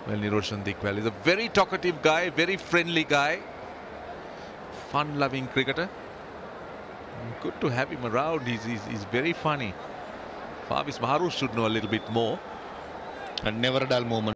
Well, Niroshan Dickwella is a very talkative guy, very friendly guy, fun-loving cricketer. Good to have him around. He's very funny. Fawad Maharoof should know a little bit more. And never a dull moment.